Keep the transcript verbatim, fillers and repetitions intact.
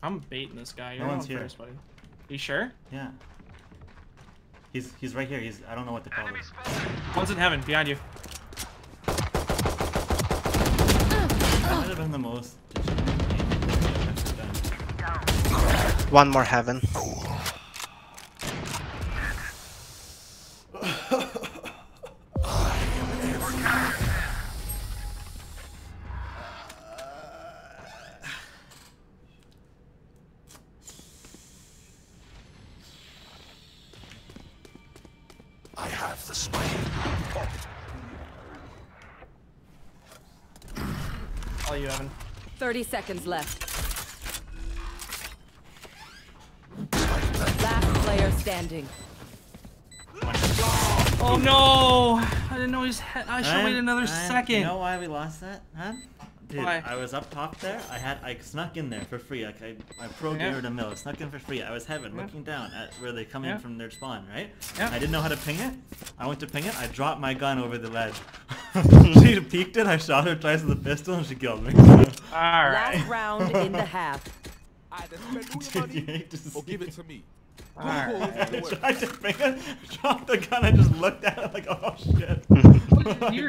I'm baiting this guy. You're No on one's here. first, buddy. You sure? Yeah. He's he's right here. He's I don't know what to call this. One's in heaven, behind you. That might have been the most. One more heaven. I have the spike. All you, Evan. thirty seconds left. Last player standing. Oh no! I didn't know he's. He I should I- wait another I- second. You know why we lost that, huh? Dude, Why? I was up top there. I had I snuck in there for free. Like I, I pro Yeah. gamer to mill. I snuck in for free. I was heaven, Yeah. looking down at where they come Yeah. in from their spawn, right? Yeah. I didn't know how to ping it. I went to ping it. I dropped my gun over the ledge. She peeked it. I shot her twice with a pistol, and she killed me. Alright. Last round in the half. Either spend all Dude, your you money hate to see or give it it. to me. Alright. I tried to ping it, dropped the gun. I just looked at it like, oh shit. You're